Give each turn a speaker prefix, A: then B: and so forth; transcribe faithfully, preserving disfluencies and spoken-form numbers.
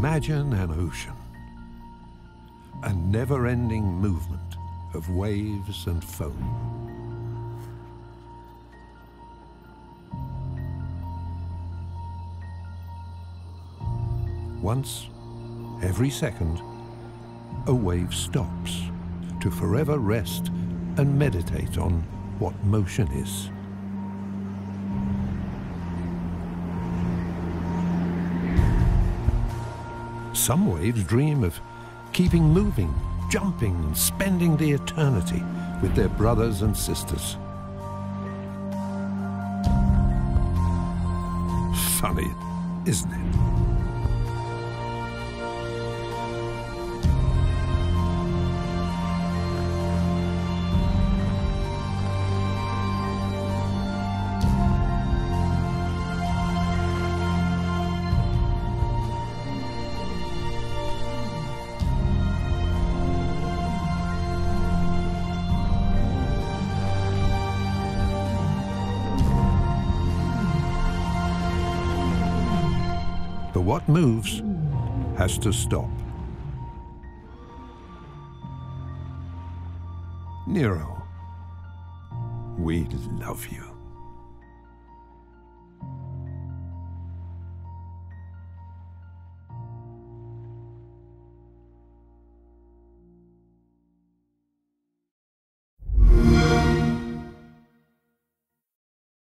A: Imagine an ocean, a never-ending movement of waves and foam. Once, every second, a wave stops to forever rest and meditate on what motion is. Some waves dream of keeping moving, jumping, and spending the eternity with their brothers and sisters. Funny, isn't it? But what moves has to stop. Nero, we love you.